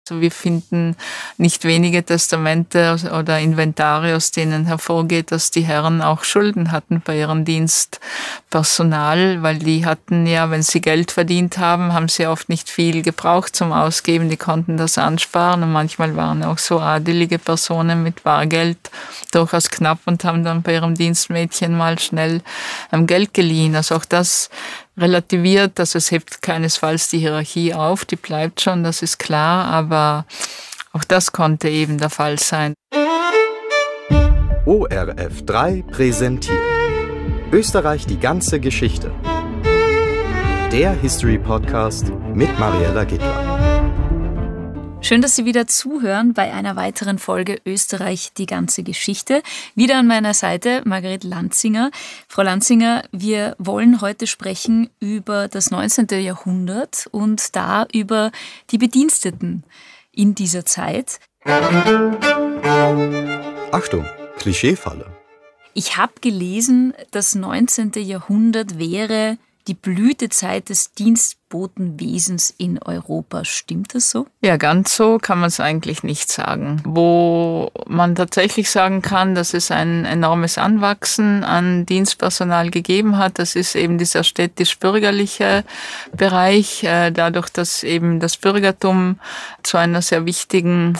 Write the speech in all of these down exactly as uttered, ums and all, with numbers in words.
Also wir finden nicht wenige Testamente oder Inventare, aus denen hervorgeht, dass die Herren auch Schulden hatten bei ihrem Dienstpersonal, weil die hatten ja, wenn sie Geld verdient haben, haben sie oft nicht viel gebraucht zum Ausgeben, die konnten das ansparen und manchmal waren auch so adelige Personen mit Bargeld durchaus knapp und haben dann bei ihrem Dienstmädchen mal schnell Geld geliehen. Also auch das relativiert, also es hebt keinesfalls die Hierarchie auf, die bleibt schon, das ist klar, aber auch das konnte eben der Fall sein. O R F drei präsentiert Österreich die ganze Geschichte. Der History-Podcast mit Mariella Gittler. Schön, dass Sie wieder zuhören bei einer weiteren Folge Österreich die ganze Geschichte. Wieder an meiner Seite Margret Lanzinger. Frau Lanzinger, wir wollen heute sprechen über das neunzehnten. Jahrhundert und da über die Bediensteten in dieser Zeit. Achtung, Klischeefalle. Ich habe gelesen, das neunzehnten. Jahrhundert wäre die Blütezeit des Dienstbotenwesens in Europa. Stimmt das so? Ja, ganz so kann man es eigentlich nicht sagen. Wo man tatsächlich sagen kann, dass es ein enormes Anwachsen an Dienstpersonal gegeben hat, das ist eben dieser städtisch-bürgerliche Bereich, dadurch, dass eben das Bürgertum zu einer sehr wichtigen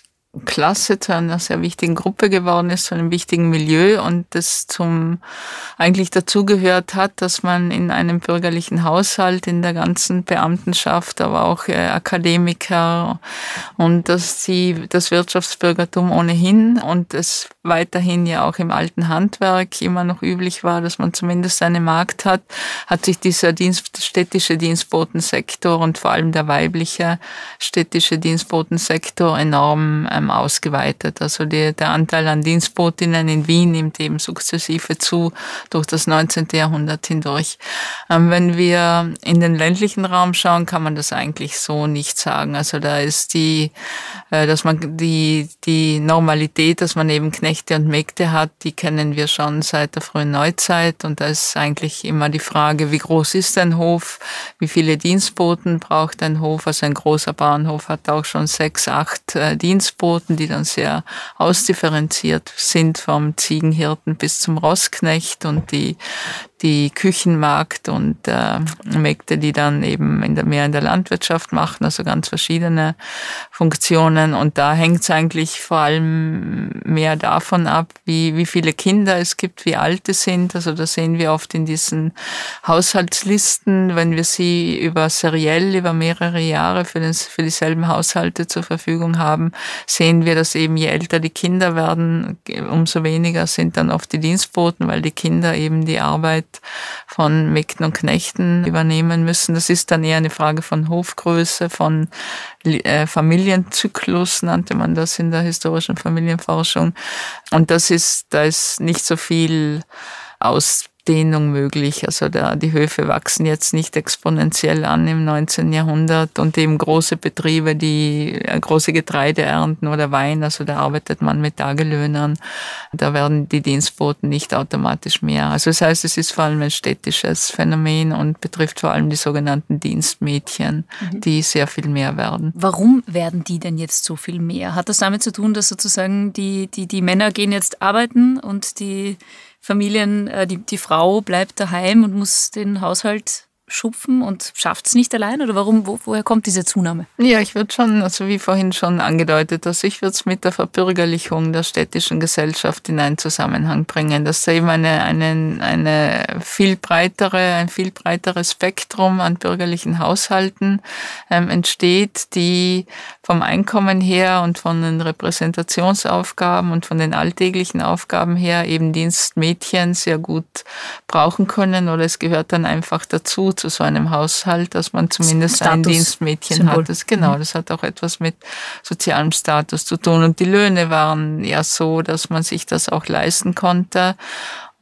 Klasse, zu einer sehr wichtigen Gruppe geworden ist, zu einem wichtigen Milieu und das zum eigentlich dazugehört hat, dass man in einem bürgerlichen Haushalt, in der ganzen Beamtenschaft, aber auch äh, Akademiker und dass die, das Wirtschaftsbürgertum ohnehin und es weiterhin ja auch im alten Handwerk immer noch üblich war, dass man zumindest eine Magd hat, hat sich dieser Dienst, städtische Dienstbotensektor und vor allem der weibliche städtische Dienstbotensektor enorm ähm, ausgeweitet. Also die, der Anteil an Dienstbotinnen in Wien nimmt eben sukzessive zu durch das neunzehnten. Jahrhundert hindurch. Ähm, wenn wir in den ländlichen Raum schauen, kann man das eigentlich so nicht sagen. Also da ist die, äh, dass man die, die Normalität, dass man eben Knechte und Mägde hat, die kennen wir schon seit der frühen Neuzeit und da ist eigentlich immer die Frage, wie groß ist ein Hof, wie viele Dienstboten braucht ein Hof, also ein großer Bauernhof hat auch schon sechs, acht äh, Dienstboten, die dann sehr ausdifferenziert sind, vom Ziegenhirten bis zum Rossknecht und die die Küchenmagd und äh, Mägde, die dann eben in der, mehr in der Landwirtschaft machen, also ganz verschiedene Funktionen. Und da hängt es eigentlich vor allem mehr davon ab, wie, wie viele Kinder es gibt, wie alt es sind. Also da sehen wir oft in diesen Haushaltslisten, wenn wir sie über seriell, über mehrere Jahre für, den, für dieselben Haushalte zur Verfügung haben, sehen wir, dass eben je älter die Kinder werden, umso weniger sind dann oft die Dienstboten, weil die Kinder eben die Arbeit von Mägden und Knechten übernehmen müssen. Das ist dann eher eine Frage von Hofgröße, von äh, Familienzyklus, nannte man das in der historischen Familienforschung. Und das ist, da ist nicht so viel Ausdehnung möglich. Also da, die Höfe wachsen jetzt nicht exponentiell an im neunzehnten. Jahrhundert und eben große Betriebe, die große Getreide ernten oder Wein, also da arbeitet man mit Tagelöhnern. Da werden die Dienstboten nicht automatisch mehr. Also das heißt, es ist vor allem ein städtisches Phänomen und betrifft vor allem die sogenannten Dienstmädchen, mhm. die sehr viel mehr werden. Warum werden die denn jetzt so viel mehr? Hat das damit zu tun, dass sozusagen die, die, die Männer gehen jetzt arbeiten und die Familien, die, die Frau bleibt daheim und muss den Haushalt schupfen und schafft es nicht allein? Oder warum, wo, woher kommt diese Zunahme? Ja, ich würde schon, also wie vorhin schon angedeutet, also ich würde es mit der Verbürgerlichung der städtischen Gesellschaft in einen Zusammenhang bringen, dass da eben eine, eine, eine viel breitere, ein viel breiteres Spektrum an bürgerlichen Haushalten ähm, entsteht, die vom Einkommen her und von den Repräsentationsaufgaben und von den alltäglichen Aufgaben her eben Dienstmädchen sehr gut brauchen können oder es gehört dann einfach dazu, zu so einem Haushalt, dass man zumindest Status, ein Dienstmädchen Symbol. Hat. Das, genau, das hat auch etwas mit sozialem Status zu tun. Und die Löhne waren ja so, dass man sich das auch leisten konnte.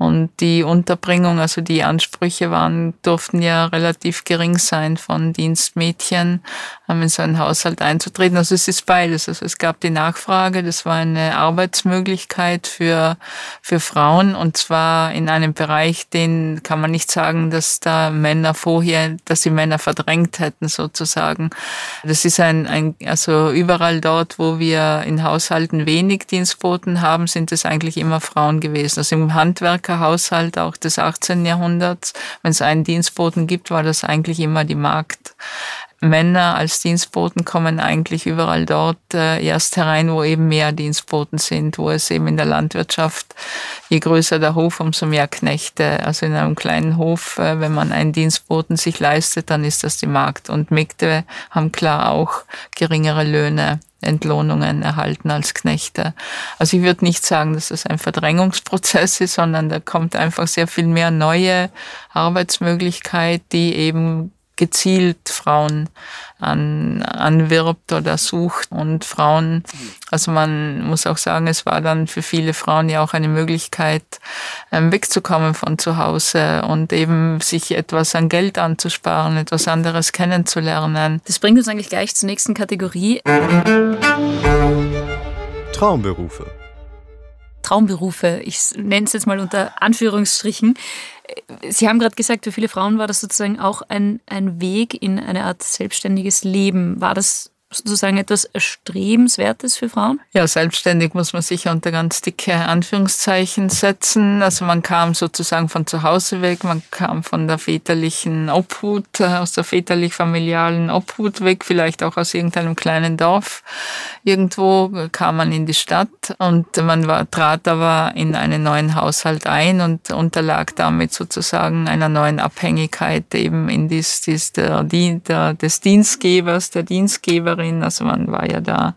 Und die Unterbringung, also die Ansprüche waren, durften ja relativ gering sein von Dienstmädchen, in so einen Haushalt einzutreten. Also es ist beides. Also es gab die Nachfrage, das war eine Arbeitsmöglichkeit für, für Frauen, und zwar in einem Bereich, den kann man nicht sagen, dass da Männer vorher, dass die Männer verdrängt hätten sozusagen. Das ist ein, ein, also überall dort, wo wir in Haushalten wenig Dienstboten haben, sind es eigentlich immer Frauen gewesen. Also im Handwerkerhaushalt auch des achtzehnten Jahrhunderts, wenn es einen Dienstboten gibt, war das eigentlich immer die Magd. Männer als Dienstboten kommen eigentlich überall dort äh, erst herein, wo eben mehr Dienstboten sind, wo es eben in der Landwirtschaft, je größer der Hof, umso mehr Knechte. Also in einem kleinen Hof, äh, wenn man einen Dienstboten sich leistet, dann ist das die Magd. Und Mägde haben klar auch geringere Löhne, Entlohnungen erhalten als Knechte. Also ich würde nicht sagen, dass das ein Verdrängungsprozess ist, sondern da kommt einfach sehr viel mehr neue Arbeitsmöglichkeit, die eben gezielt Frauen an, anwirbt oder sucht. Und Frauen, also man muss auch sagen, es war dann für viele Frauen ja auch eine Möglichkeit, wegzukommen von zu Hause und eben sich etwas an Geld anzusparen, etwas anderes kennenzulernen. Das bringt uns eigentlich gleich zur nächsten Kategorie. Traumberufe. Traumberufe, ich nenne es jetzt mal unter Anführungsstrichen. Sie haben gerade gesagt, für viele Frauen war das sozusagen auch ein, ein Weg in eine Art selbstständiges Leben. War das sozusagen etwas Erstrebenswertes für Frauen? Ja, selbstständig muss man sicher unter ganz dicke Anführungszeichen setzen. Also man kam sozusagen von zu Hause weg, man kam von der väterlichen Obhut, aus der väterlich-familialen Obhut weg, vielleicht auch aus irgendeinem kleinen Dorf. Irgendwo kam man in die Stadt und man war, trat aber in einen neuen Haushalt ein und unterlag damit sozusagen einer neuen Abhängigkeit eben in dies, dies der, der, des Dienstgebers, der Dienstgeberin. Also man war ja da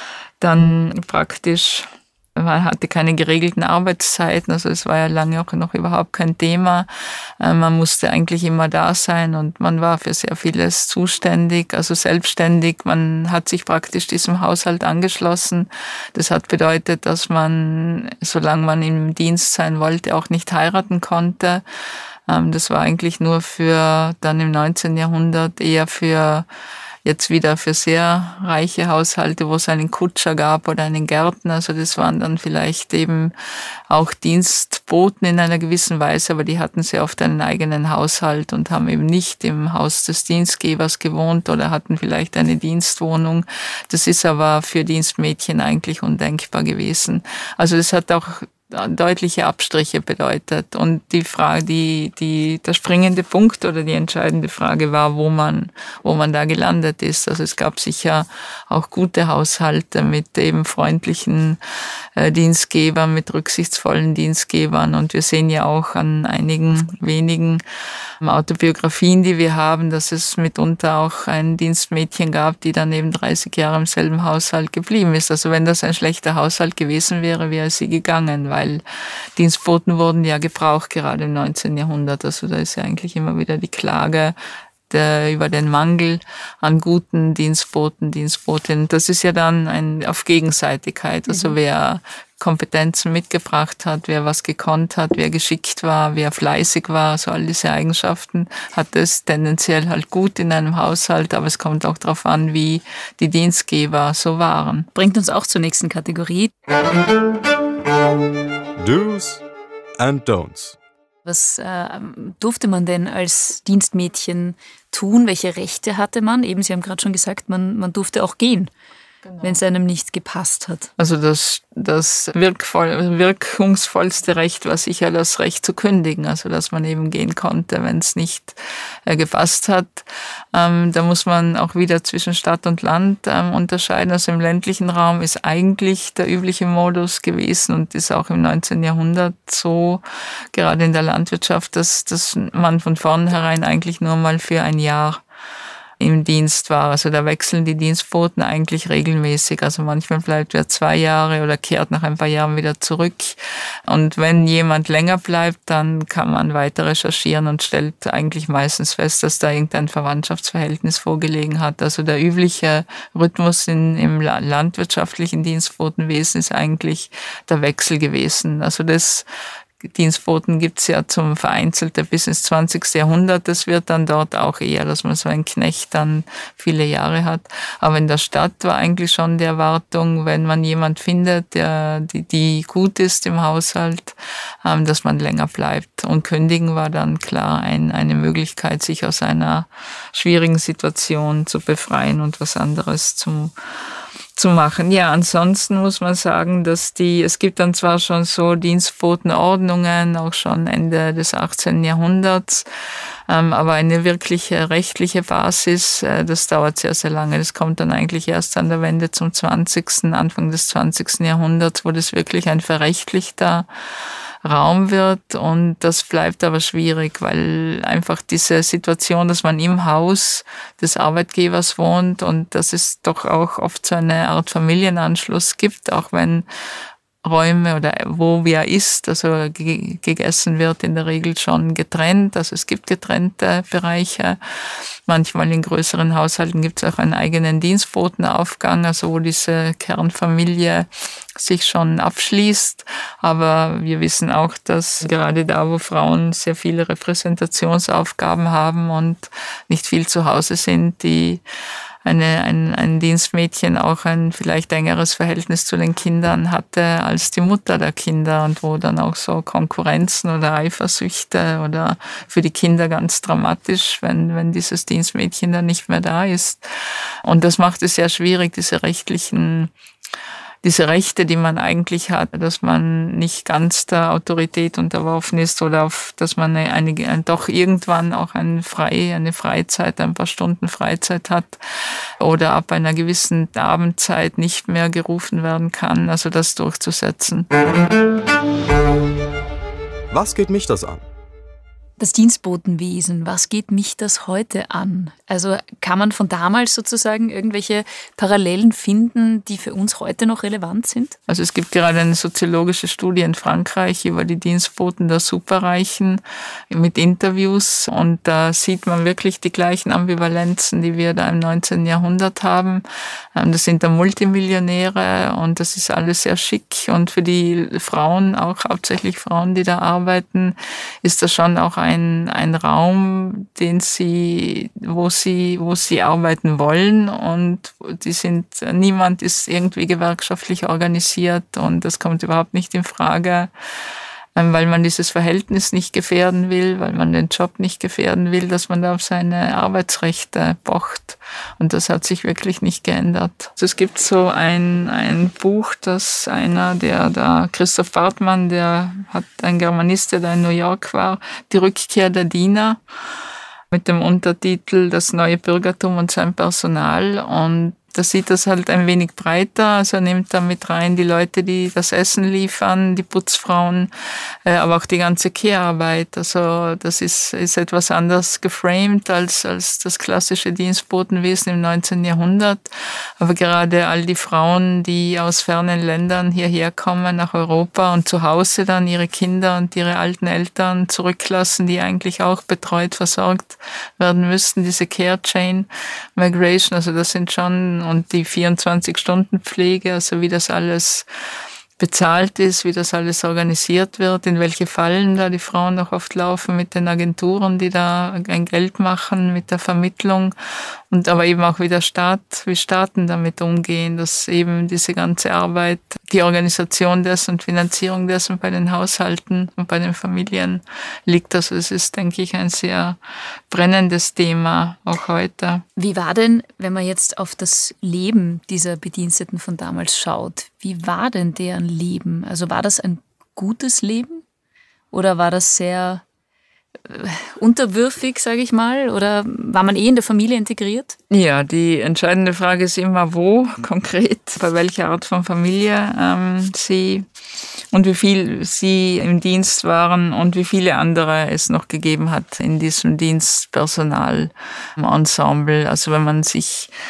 dann praktisch, man hatte keine geregelten Arbeitszeiten, also es war ja lange auch noch überhaupt kein Thema. Man musste eigentlich immer da sein und man war für sehr vieles zuständig, also selbstständig. Man hat sich praktisch diesem Haushalt angeschlossen. Das hat bedeutet, dass man, solange man im Dienst sein wollte, auch nicht heiraten konnte. Das war eigentlich nur für, dann im neunzehnten Jahrhundert eher für jetzt wieder für sehr reiche Haushalte, wo es einen Kutscher gab oder einen Gärtner. Also das waren dann vielleicht eben auch Dienstboten in einer gewissen Weise, aber die hatten sehr oft einen eigenen Haushalt und haben eben nicht im Haus des Dienstgebers gewohnt oder hatten vielleicht eine Dienstwohnung. Das ist aber für Dienstmädchen eigentlich undenkbar gewesen. Also das hat auch deutliche Abstriche bedeutet. Und die Frage, die, die, der springende Punkt oder die entscheidende Frage war, wo man, wo man da gelandet ist. Also es gab sicher auch gute Haushalte mit eben freundlichen äh, Dienstgebern, mit rücksichtsvollen Dienstgebern. Und wir sehen ja auch an einigen wenigen Autobiografien, die wir haben, dass es mitunter auch ein Dienstmädchen gab, die dann eben dreißig Jahre im selben Haushalt geblieben ist. Also wenn das ein schlechter Haushalt gewesen wäre, wäre sie gegangen, weil Dienstboten wurden ja gebraucht, gerade im neunzehnten Jahrhundert. Also da ist ja eigentlich immer wieder die Klage der, über den Mangel an guten Dienstboten, Dienstbotinnen. Das ist ja dann ein, auf Gegenseitigkeit. Also mhm. wer Kompetenzen mitgebracht hat, wer was gekonnt hat, wer geschickt war, wer fleißig war, so all diese Eigenschaften hat es tendenziell halt gut in einem Haushalt, aber es kommt auch darauf an, wie die Dienstgeber so waren. Bringt uns auch zur nächsten Kategorie. Do's and Don'ts. Was äh, durfte man denn als Dienstmädchen tun? Welche Rechte hatte man? Eben, Sie haben gerade schon gesagt, man, man durfte auch gehen. Genau. Wenn es einem nicht gepasst hat. Also das, das wirkvoll, wirkungsvollste Recht war sicher das Recht zu kündigen, also dass man eben gehen konnte, wenn es nicht äh, gepasst hat. Ähm, da muss man auch wieder zwischen Stadt und Land ähm, unterscheiden. Also im ländlichen Raum ist eigentlich der übliche Modus gewesen und ist auch im neunzehnten Jahrhundert so, gerade in der Landwirtschaft, dass, dass man von vornherein eigentlich nur mal für ein Jahr im Dienst war. Also da wechseln die Dienstboten eigentlich regelmäßig. Also manchmal bleibt er zwei Jahre oder kehrt nach ein paar Jahren wieder zurück. Und wenn jemand länger bleibt, dann kann man weiter recherchieren und stellt eigentlich meistens fest, dass da irgendein Verwandtschaftsverhältnis vorgelegen hat. Also der übliche Rhythmus in, im landwirtschaftlichen Dienstbotenwesen ist eigentlich der Wechsel gewesen. Also das Dienstboten gibt es ja zum Vereinzelte bis ins zwanzigste Jahrhundert. Das wird dann dort auch eher, dass man so einen Knecht dann viele Jahre hat. Aber in der Stadt war eigentlich schon die Erwartung, wenn man jemand findet, der, die, die gut ist im Haushalt, ähm, dass man länger bleibt. Und kündigen war dann klar ein, eine Möglichkeit, sich aus einer schwierigen Situation zu befreien und was anderes zu zu machen. Ja, ansonsten muss man sagen, dass die, es gibt dann zwar schon so Dienstbotenordnungen, auch schon Ende des achtzehnten Jahrhunderts, ähm, aber eine wirkliche rechtliche Basis, äh, das dauert sehr, sehr lange. Das kommt dann eigentlich erst an der Wende zum zwanzigsten, Anfang des zwanzigsten Jahrhunderts, wo das wirklich ein verrechtlichter Raum wird, und das bleibt aber schwierig, weil einfach diese Situation, dass man im Haus des Arbeitgebers wohnt und dass es doch auch oft so eine Art Familienanschluss gibt, auch wenn Räume oder wo wer isst, also ge- gegessen wird in der Regel schon getrennt, also es gibt getrennte Bereiche. Manchmal in größeren Haushalten gibt es auch einen eigenen Dienstbotenaufgang, also wo diese Kernfamilie sich schon abschließt. Aber wir wissen auch, dass gerade da, wo Frauen sehr viele Repräsentationsaufgaben haben und nicht viel zu Hause sind, die Eine, ein, ein Dienstmädchen auch ein vielleicht engeres Verhältnis zu den Kindern hatte als die Mutter der Kinder, und wo dann auch so Konkurrenzen oder Eifersüchte oder für die Kinder ganz dramatisch, wenn, wenn dieses Dienstmädchen dann nicht mehr da ist. Und das macht es sehr schwierig, diese rechtlichen diese Rechte, die man eigentlich hat, dass man nicht ganz der Autorität unterworfen ist oder auf, dass man eine, eine, doch irgendwann auch eine, Frei, eine Freizeit, ein paar Stunden Freizeit hat oder ab einer gewissen Abendzeit nicht mehr gerufen werden kann, also das durchzusetzen. Was geht mich das an? Das Dienstbotenwesen, was geht mich das heute an? Also kann man von damals sozusagen irgendwelche Parallelen finden, die für uns heute noch relevant sind? Also es gibt gerade eine soziologische Studie in Frankreich über die Dienstboten der Superreichen mit Interviews, und da sieht man wirklich die gleichen Ambivalenzen, die wir da im neunzehnten Jahrhundert haben. Das sind da Multimillionäre und das ist alles sehr schick, und für die Frauen, auch hauptsächlich Frauen, die da arbeiten, ist das schon auch ein, ein Raum, den sie, wo sie, wo sie arbeiten wollen, und die sind, niemand ist irgendwie gewerkschaftlich organisiert, und das kommt überhaupt nicht in Frage, weil man dieses Verhältnis nicht gefährden will, weil man den Job nicht gefährden will, dass man da auf seine Arbeitsrechte pocht. Und das hat sich wirklich nicht geändert. Also es gibt so ein, ein Buch, das einer, der da, Christoph Bartmann, der hat ein Germanist, der da in New York war, Die Rückkehr der Diener, mit dem Untertitel Das neue Bürgertum und sein Personal. Und da sieht das halt ein wenig breiter, also er nimmt da mit rein die Leute, die das Essen liefern, die Putzfrauen, äh, aber auch die ganze Kehrarbeit. Also das ist, ist etwas anders geframed als, als das klassische Dienstbotenwesen im neunzehnten Jahrhundert. Aber gerade all die Frauen, die aus fernen Ländern hierher kommen, nach Europa, und zu Hause dann ihre Kinder und ihre alten Eltern zurücklassen, die eigentlich auch betreut, versorgt werden müssten, diese Care Chain Migration, also das sind schon, und die vierundzwanzig-Stunden-Pflege, also wie das alles bezahlt ist, wie das alles organisiert wird, in welche Fallen da die Frauen auch oft laufen mit den Agenturen, die da ein Geld machen mit der Vermittlung, und aber eben auch wie der Staat, wie Staaten damit umgehen, dass eben diese ganze Arbeit, die Organisation dessen und Finanzierung dessen bei den Haushalten und bei den Familien liegt. Also es ist, denke ich, ein sehr brennendes Thema auch heute. Wie war denn, wenn man jetzt auf das Leben dieser Bediensteten von damals schaut, wie war denn deren Leben? Also war das ein gutes Leben oder war das sehr äh, unterwürfig, sage ich mal? Oder war man eh in der Familie integriert? Ja, die entscheidende Frage ist immer, wo konkret, bei welcher Art von Familie ähm, sie und wie viel sie im Dienst waren und wie viele andere es noch gegeben hat in diesem Dienstpersonalensemble. Also wenn man sich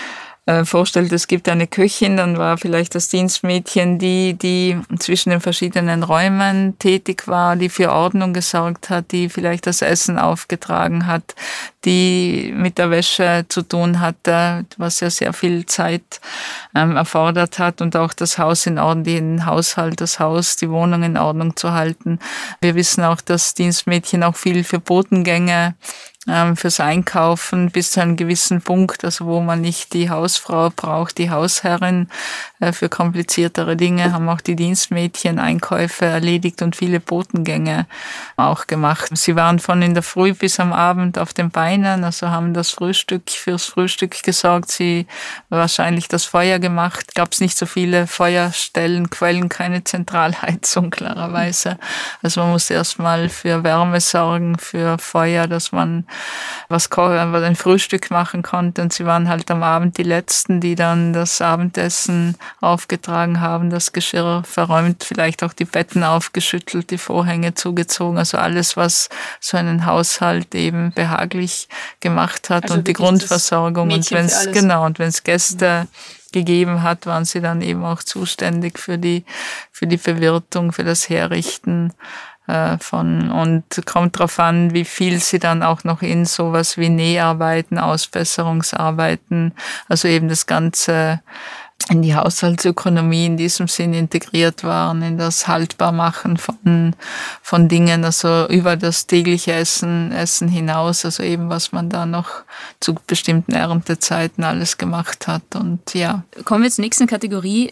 äh, vorstellt, es gibt eine Köchin, dann war vielleicht das Dienstmädchen, die, die zwischen den verschiedenen Räumen tätig war, die für Ordnung gesorgt hat, die vielleicht das Essen aufgetragen hat, die mit der Wäsche zu tun hatte, was ja sehr viel Zeit ähm, erfordert hat, und auch das Haus in Ordnung, den Haushalt, das Haus, die Wohnung in Ordnung zu halten. Wir wissen auch, dass Dienstmädchen auch viel für Botengänge, ähm, fürs Einkaufen bis zu einem gewissen Punkt, also wo man nicht die Hausfrau braucht, die Hausherrin äh, für kompliziertere Dinge, haben auch die Dienstmädchen Einkäufe erledigt und viele Botengänge auch gemacht. Sie waren von in der Früh bis am Abend auf den Beinen, also haben das Frühstück fürs Frühstück gesorgt, sie wahrscheinlich das Feuer gemacht. Gab es nicht so viele Feuerstellen, Quellen, keine Zentralheizung klarerweise. Also man musste erstmal für Wärme sorgen, für Feuer, dass man was kochen, was ein Frühstück machen konnte. Und sie waren halt am Abend die Letzten, die dann das Abendessen aufgetragen haben, das Geschirr verräumt, vielleicht auch die Betten aufgeschüttelt, die Vorhänge zugezogen. Also alles, was so einen Haushalt eben behaglich gemacht hat, also und die Grundversorgung. Und wenn es genau und wenn es Gäste gegeben hat, waren sie dann eben auch zuständig für die für die Bewirtung, für das Herrichten von, und kommt drauf an, wie viel sie dann auch noch in sowas wie Näharbeiten, Ausbesserungsarbeiten, also eben das Ganze in die Haushaltsökonomie in diesem Sinn integriert waren, in das Haltbarmachen von, von Dingen, also über das tägliche Essen, Essen hinaus, also eben was man da noch zu bestimmten Erntezeiten alles gemacht hat. Und ja. Kommen wir zur nächsten Kategorie.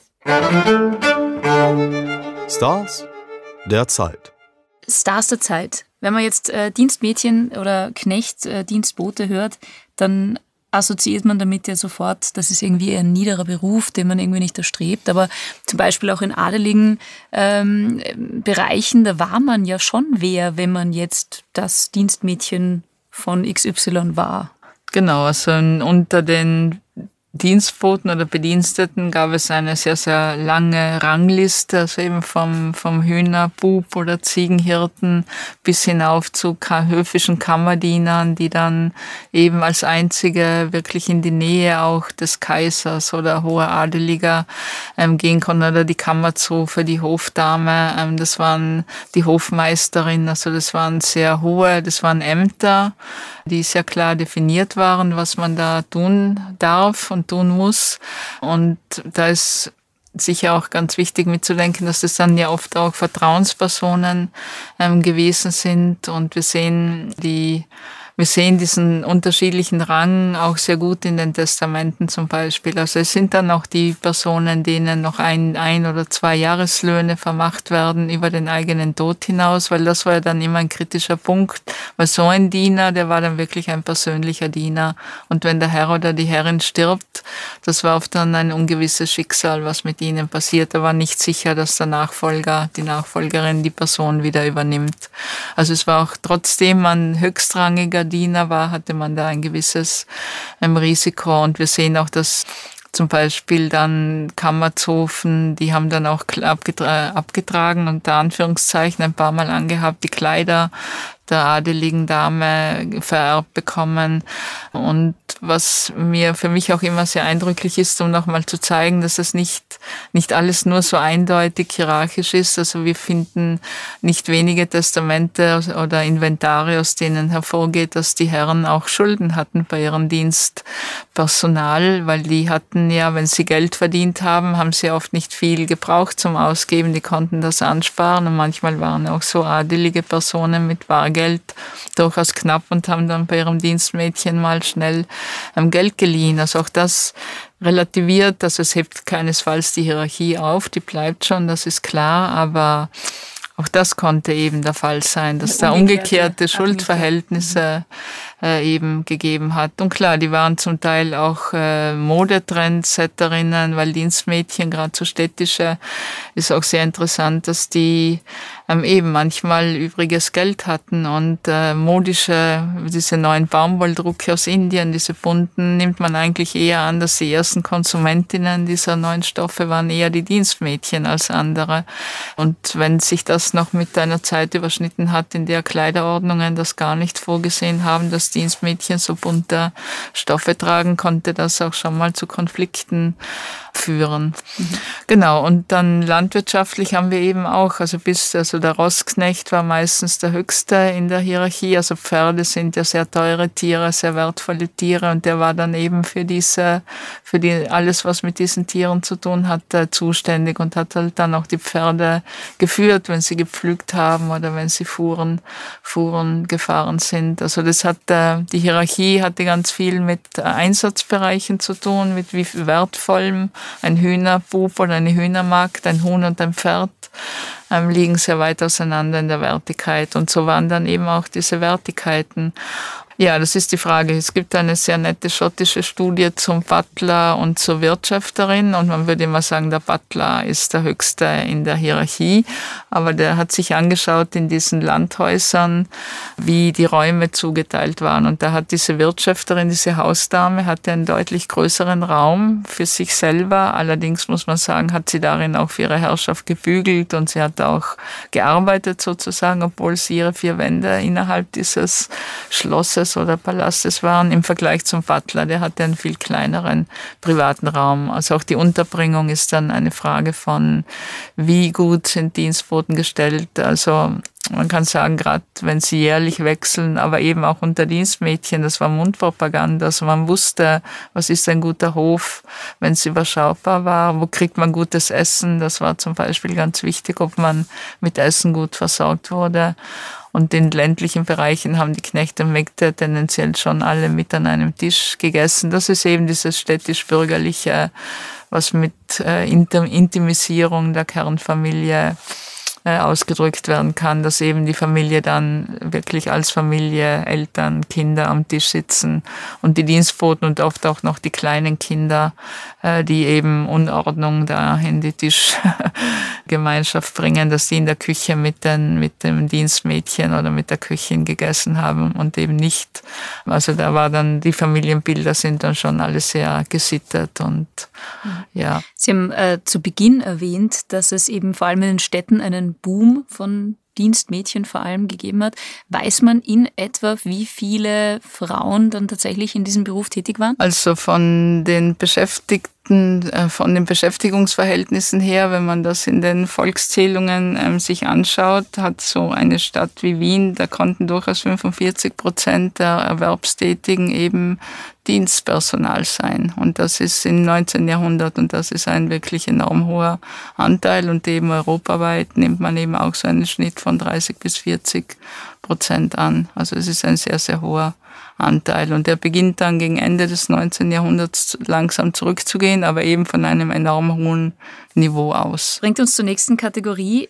Stars der Zeit. Stars der Zeit. Wenn man jetzt äh, Dienstmädchen oder Knecht, äh, Dienstbote hört, dann assoziiert man damit ja sofort, das ist irgendwie ein niederer Beruf, den man irgendwie nicht erstrebt. Aber zum Beispiel auch in adeligen ähm, Bereichen, da war man ja schon wer, wenn man jetzt das Dienstmädchen von X Y war. Genau, also unter den Dienstboten oder Bediensteten gab es eine sehr, sehr lange Rangliste, also eben vom, vom Hühnerbub oder Ziegenhirten bis hinauf zu höfischen Kammerdienern, die dann eben als einzige wirklich in die Nähe auch des Kaisers oder hoher Adeliger ähm, gehen konnten, oder die Kammerzofe, die Hofdame, ähm, das waren die Hofmeisterin, also das waren sehr hohe, das waren Ämter, die sehr klar definiert waren, was man da tun darf und tun muss. Und da ist sicher auch ganz wichtig mitzudenken, dass das dann ja oft auch Vertrauenspersonen ähm, gewesen sind. Und wir sehen die Wir sehen diesen unterschiedlichen Rang auch sehr gut in den Testamenten zum Beispiel. Also es sind dann auch die Personen, denen noch ein, ein oder zwei Jahreslöhne vermacht werden über den eigenen Tod hinaus, weil das war ja dann immer ein kritischer Punkt, weil so ein Diener, der war dann wirklich ein persönlicher Diener. Und wenn der Herr oder die Herrin stirbt, das war oft dann ein ungewisses Schicksal, was mit ihnen passiert. Da war nicht sicher, dass der Nachfolger, die Nachfolgerin die Person wieder übernimmt. Also es war auch trotzdem ein höchstrangiger Diener war, hatte man da ein gewisses ähm, Risiko. Und wir sehen auch, dass zum Beispiel dann Kammerzofen, die haben dann auch abgetra- abgetragen, unter Anführungszeichen ein paar Mal angehabt, die Kleider der adeligen Dame vererbt bekommen. Und was mir für mich auch immer sehr eindrücklich ist, um nochmal zu zeigen, dass es nicht, nicht alles nur so eindeutig hierarchisch ist. Also wir finden nicht wenige Testamente oder Inventare, aus denen hervorgeht, dass die Herren auch Schulden hatten bei ihrem Dienstpersonal, weil die hatten ja, wenn sie Geld verdient haben, haben sie oft nicht viel gebraucht zum Ausgeben. Die konnten das ansparen und manchmal waren auch so adelige Personen mit Bargeld durchaus knapp und haben dann bei ihrem Dienstmädchen mal schnell ähm, Geld geliehen. Also auch das relativiert, also es hebt keinesfalls die Hierarchie auf, die bleibt schon, das ist klar, aber auch das konnte eben der Fall sein, dass da umgekehrte Schuldverhältnisse äh, eben gegeben hat. Und klar, die waren zum Teil auch äh, Modetrendsetterinnen, weil Dienstmädchen, gerade so städtische, ist auch sehr interessant, dass die ähm, eben manchmal übriges Geld hatten und äh, modische, diese neuen Baumwolldrucke aus Indien, diese bunten, nimmt man eigentlich eher an, dass die ersten Konsumentinnen dieser neuen Stoffe waren eher die Dienstmädchen als andere. Und wenn sich das es noch mit einer Zeit überschnitten hat, in der Kleiderordnungen das gar nicht vorgesehen haben, dass Dienstmädchen so bunte Stoffe tragen, konnte das auch schon mal zu Konflikten führen. Mhm. Genau, und dann landwirtschaftlich haben wir eben auch, also bis, also der Rossknecht war meistens der Höchste in der Hierarchie, also Pferde sind ja sehr teure Tiere, sehr wertvolle Tiere, und der war dann eben für diese, für die, alles, was mit diesen Tieren zu tun hat, zuständig und hat halt dann auch die Pferde geführt, wenn sie gepflügt haben oder wenn sie fuhren, fuhren gefahren sind. Also das hat, die Hierarchie hatte ganz viel mit Einsatzbereichen zu tun, mit wie wertvollem ein Hühnerbub oder eine Hühnermagd, ein Huhn und ein Pferd ähm, liegen sehr weit auseinander in der Wertigkeit. Und so waren dann eben auch diese Wertigkeiten. Ja, das ist die Frage. Es gibt eine sehr nette schottische Studie zum Butler und zur Wirtschafterin, und man würde immer sagen, der Butler ist der Höchste in der Hierarchie, aber der hat sich angeschaut in diesen Landhäusern, wie die Räume zugeteilt waren, und da hat diese Wirtschafterin, diese Hausdame, hatte einen deutlich größeren Raum für sich selber. Allerdings muss man sagen, hat sie darin auch für ihre Herrschaft gebügelt, und sie hat auch gearbeitet sozusagen, obwohl sie ihre vier Wände innerhalb dieses Schlosses oder Palastes waren, im Vergleich zum Butler. Der hatte einen viel kleineren privaten Raum. Also auch die Unterbringung ist dann eine Frage von, wie gut sind Dienstboten gestellt. Also man kann sagen, gerade wenn sie jährlich wechseln, aber eben auch unter Dienstmädchen, das war Mundpropaganda. Also man wusste, was ist ein guter Hof, wenn es überschaubar war, wo kriegt man gutes Essen. Das war zum Beispiel ganz wichtig, ob man mit Essen gut versorgt wurde. Und in ländlichen Bereichen haben die Knechte und Mägde tendenziell schon alle mit an einem Tisch gegessen. Das ist eben dieses städtisch-bürgerliche, was mit äh, Intimisierung der Kernfamilie äh, ausgedrückt werden kann, dass eben die Familie dann wirklich als Familie, Eltern, Kinder am Tisch sitzen, und die Dienstboten und oft auch noch die kleinen Kinder, äh, die eben Unordnung da in die Tischgemeinschaft bringen, dass die in der Küche mit, den, mit dem Dienstmädchen oder mit der Köchin gegessen haben und eben nicht. Also da war dann, die Familienbilder sind dann schon alle sehr gesittet und ja. Sie haben äh, zu Beginn erwähnt, dass es eben vor allem in den Städten einen Boom von Dienstmädchen vor allem gegeben hat. Weiß man in etwa, wie viele Frauen dann tatsächlich in diesem Beruf tätig waren? Also von den Beschäftigten, von den Beschäftigungsverhältnissen her, wenn man das in den Volkszählungen ähm, sich anschaut, hat so eine Stadt wie Wien, da konnten durchaus fünfundvierzig Prozent der Erwerbstätigen eben Dienstpersonal sein. Und das ist im neunzehnten Jahrhundert, und das ist ein wirklich enorm hoher Anteil, und eben europaweit nimmt man eben auch so einen Schnitt von dreißig bis vierzig Prozent an. Also es ist ein sehr, sehr hoher Anteil, und der beginnt dann gegen Ende des neunzehnten Jahrhunderts langsam zurückzugehen, aber eben von einem enorm hohen Niveau aus. Bringt uns zur nächsten Kategorie.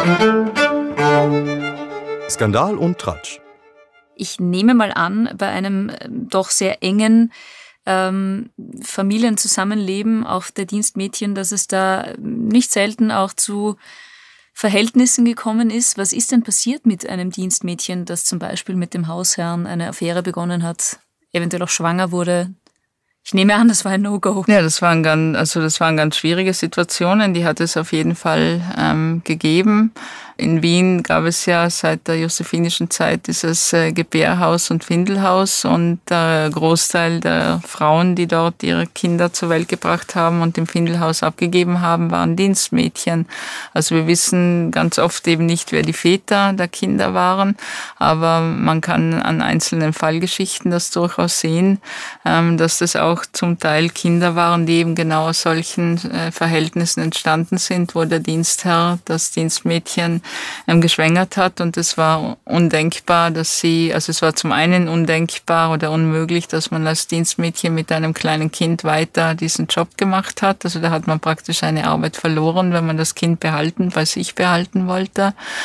Skandal und Tratsch. Ich nehme mal an, bei einem doch sehr engen ähm, Familienzusammenleben auch der Dienstmädchen, dass es da nicht selten auch zu Verhältnissen gekommen ist. Was ist denn passiert mit einem Dienstmädchen, das zum Beispiel mit dem Hausherrn eine Affäre begonnen hat, eventuell auch schwanger wurde? Ich nehme an, das war ein No-Go. Ja, das waren ganz, also das waren ganz schwierige Situationen, die hat es auf jeden Fall ähm, gegeben. In Wien gab es ja seit der josephinischen Zeit dieses äh, Gebärhaus und Windelhaus, und der Großteil der Frauen, die dort ihre Kinder zur Welt gebracht haben und im Windelhaus abgegeben haben, waren Dienstmädchen. Also wir wissen ganz oft eben nicht, wer die Väter der Kinder waren, aber man kann an einzelnen Fallgeschichten das durchaus sehen, ähm, dass das auch zum Teil Kinder waren, die eben genau aus solchen äh, Verhältnissen entstanden sind, wo der Dienstherr das Dienstmädchen ähm, geschwängert hat, und es war undenkbar, dass sie, also es war zum einen undenkbar oder unmöglich, dass man als Dienstmädchen mit einem kleinen Kind weiter diesen Job gemacht hat. Also da hat man praktisch eine Arbeit verloren, wenn man das Kind behalten, bei sich behalten wollte.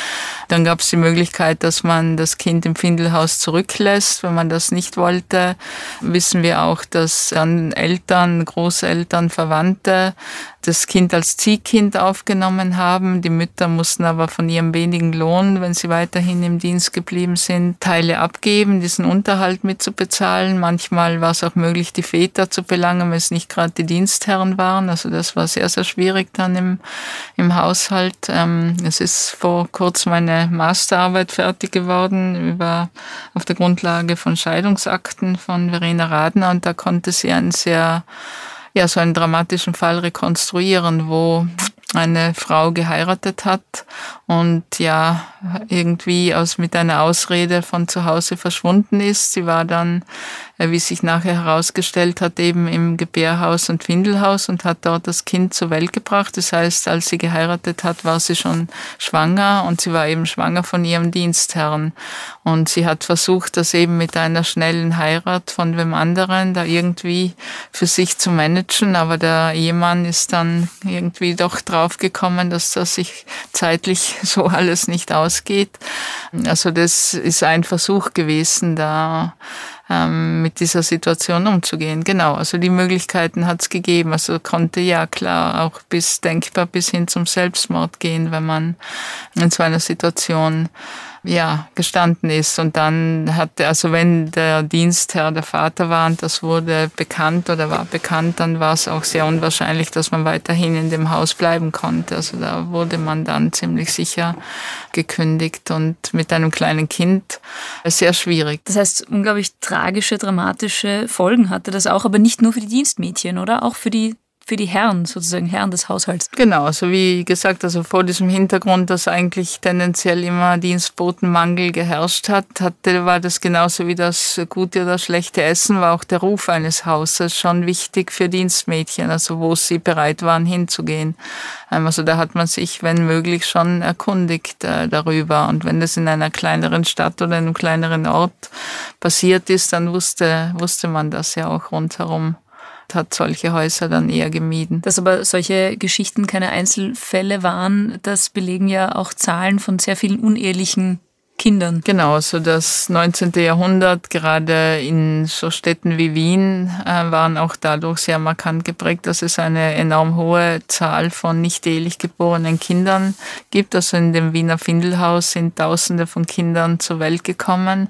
Dann gab es die Möglichkeit, dass man das Kind im Findelhaus zurücklässt. Wenn man das nicht wollte, wissen wir auch, dass dann Eltern, Großeltern, Verwandte das Kind als Ziehkind aufgenommen haben. Die Mütter mussten aber von ihrem wenigen Lohn, wenn sie weiterhin im Dienst geblieben sind, Teile abgeben, diesen Unterhalt mitzubezahlen. Manchmal war es auch möglich, die Väter zu belangen, wenn es nicht gerade die Dienstherren waren. Also das war sehr, sehr schwierig dann im, im Haushalt. Ähm, es ist vor kurzem eine Masterarbeit fertig geworden über, auf der Grundlage von Scheidungsakten von Verena Radner, und da konnte sie einen sehr ja, so einen dramatischen Fall rekonstruieren, wo eine Frau geheiratet hat und ja irgendwie aus mit einer Ausrede von zu Hause verschwunden ist. Sie war dann, wie sich nachher herausgestellt hat, eben im Gebärhaus und Findelhaus und hat dort das Kind zur Welt gebracht. Das heißt, als sie geheiratet hat, war sie schon schwanger, und sie war eben schwanger von ihrem Dienstherrn. Und sie hat versucht, das eben mit einer schnellen Heirat von wem anderen da irgendwie für sich zu managen, aber der Ehemann ist dann irgendwie doch draufgekommen, dass das sich zeitlich so alles nicht ausgeht. Also das ist ein Versuch gewesen, da ähm, mit dieser Situation umzugehen. Genau, also die Möglichkeiten hat es gegeben. Also konnte ja klar auch bis denkbar bis hin zum Selbstmord gehen, wenn man in so einer Situation ja, gestanden ist. Und dann hatte, also wenn der Dienstherr der Vater war und das wurde bekannt oder war bekannt, dann war es auch sehr unwahrscheinlich, dass man weiterhin in dem Haus bleiben konnte. Also da wurde man dann ziemlich sicher gekündigt, und mit einem kleinen Kind sehr schwierig. Das heißt, unglaublich tragische, dramatische Folgen hatte das auch, aber nicht nur für die Dienstmädchen, oder? Auch für die für die Herren, sozusagen Herren des Haushalts. Genau, also wie gesagt, also vor diesem Hintergrund, dass eigentlich tendenziell immer Dienstbotenmangel geherrscht hat, hatte, war das genauso wie das gute oder schlechte Essen, war auch der Ruf eines Hauses schon wichtig für Dienstmädchen, also wo sie bereit waren hinzugehen. Also da hat man sich, wenn möglich, schon erkundigt äh, darüber. Und wenn das in einer kleineren Stadt oder in einem kleineren Ort passiert ist, dann wusste, wusste man das ja auch rundherum. Hat solche Häuser dann eher gemieden. Dass aber solche Geschichten keine Einzelfälle waren, das belegen ja auch Zahlen von sehr vielen unehelichen Kindern. Genau, so das neunzehnte Jahrhundert, gerade in so Städten wie Wien, äh, waren auch dadurch sehr markant geprägt, dass es eine enorm hohe Zahl von nicht ehelich geborenen Kindern gibt. Also in dem Wiener Findelhaus sind Tausende von Kindern zur Welt gekommen,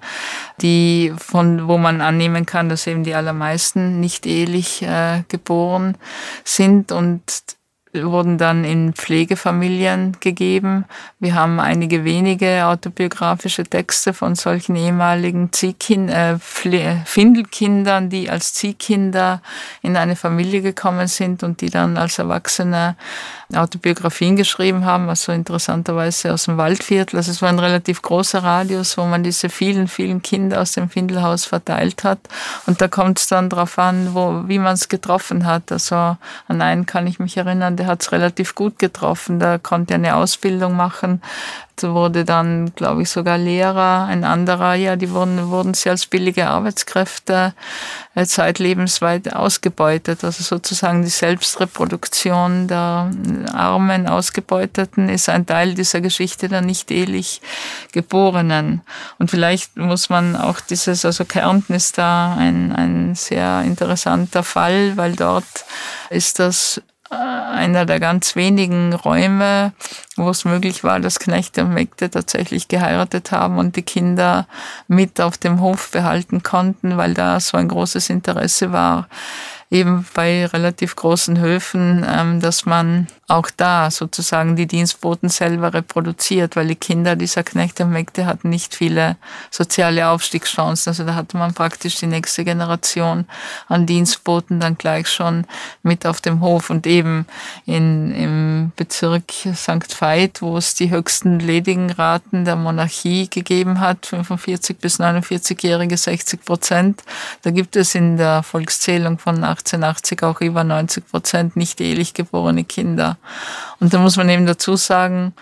die von wo man annehmen kann, dass eben die allermeisten nicht ehelich äh, geboren sind, und wurden dann in Pflegefamilien gegeben. Wir haben einige wenige autobiografische Texte von solchen ehemaligen Ziehkind, äh, Findelkindern, die als Ziehkinder in eine Familie gekommen sind und die dann als Erwachsene Autobiografien geschrieben haben, also interessanterweise aus dem Waldviertel. Also es war ein relativ großer Radius, wo man diese vielen, vielen Kinder aus dem Findelhaus verteilt hat. Und da kommt es dann darauf an, wo, wie man es getroffen hat. Also an einen kann ich mich erinnern, der hat es relativ gut getroffen. Da konnte er eine Ausbildung machen. Da wurde dann, glaube ich, sogar Lehrer. Ein anderer, ja, die wurden, wurden sie als billige Arbeitskräfte äh, zeitlebens weit ausgebeutet. Also sozusagen die Selbstreproduktion der armen Ausgebeuteten ist ein Teil dieser Geschichte der nicht ehelich Geborenen. Und vielleicht muss man auch dieses, also Kärnten ist da ein, ein sehr interessanter Fall, weil dort ist das einer der ganz wenigen Räume, wo es möglich war, dass Knechte und Mägde tatsächlich geheiratet haben und die Kinder mit auf dem Hof behalten konnten, weil da so ein großes Interesse war, eben bei relativ großen Höfen, dass man auch da sozusagen die Dienstboten selber reproduziert, weil die Kinder dieser Knechte und Mägde hatten nicht viele soziale Aufstiegschancen. Also da hatte man praktisch die nächste Generation an Dienstboten dann gleich schon mit auf dem Hof. Und eben in, im Bezirk Sankt Veit, wo es die höchsten Ledigenraten der Monarchie gegeben hat, fünfundvierzig bis neunundvierzig-Jährige, sechzig Prozent, da gibt es in der Volkszählung von achtzehnhundertachtzig auch über neunzig Prozent nicht ehelich geborene Kinder. Und da muss man eben dazu sagen,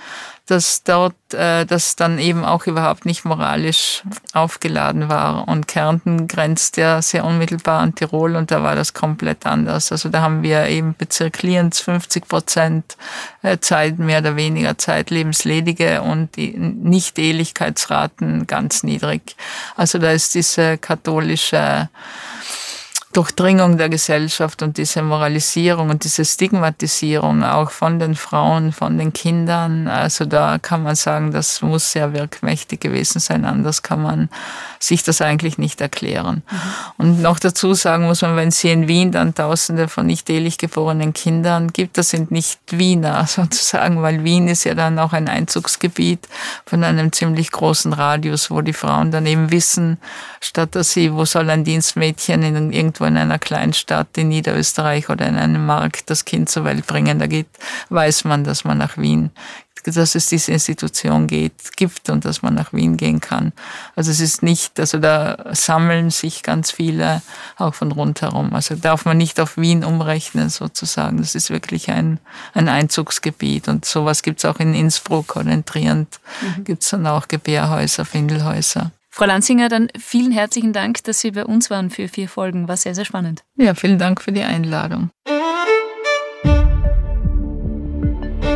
dass dort äh, das dann eben auch überhaupt nicht moralisch aufgeladen war. Und Kärnten grenzt ja sehr unmittelbar an Tirol und da war das komplett anders. Also da haben wir eben bezirklierend fünfzig Prozent Zeit, mehr oder weniger Zeitlebensledige und die Nicht-Ehelichkeitsraten ganz niedrig. Also da ist diese katholische Durchdringung der Gesellschaft und diese Moralisierung und diese Stigmatisierung auch von den Frauen, von den Kindern. Also da kann man sagen, das muss sehr wirkmächtig gewesen sein. Anders kann man sich das eigentlich nicht erklären. Mhm. Und noch dazu sagen muss man, wenn es hier in Wien dann Tausende von nicht ehelich geborenen Kindern gibt, das sind nicht Wiener sozusagen, weil Wien ist ja dann auch ein Einzugsgebiet von einem ziemlich großen Radius, wo die Frauen dann eben wissen, statt dass sie, wo soll ein Dienstmädchen in irgendwo in einer Kleinstadt in Niederösterreich oder in einem Markt das Kind zur Welt bringen, da geht, weiß man, dass man nach Wien, dass es diese Institution geht, gibt und dass man nach Wien gehen kann. Also es ist nicht, also da sammeln sich ganz viele auch von rundherum. Also darf man nicht auf Wien umrechnen sozusagen. Das ist wirklich ein, ein Einzugsgebiet und sowas gibt es auch in Innsbruck oder in Trient. Mhm. Gibt es dann auch Gebärhäuser, Findelhäuser. Frau Lanzinger, dann vielen herzlichen Dank, dass Sie bei uns waren für vier Folgen. War sehr, sehr spannend. Ja, vielen Dank für die Einladung.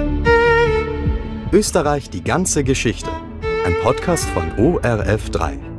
Österreich, die ganze Geschichte. Ein Podcast von O R F drei.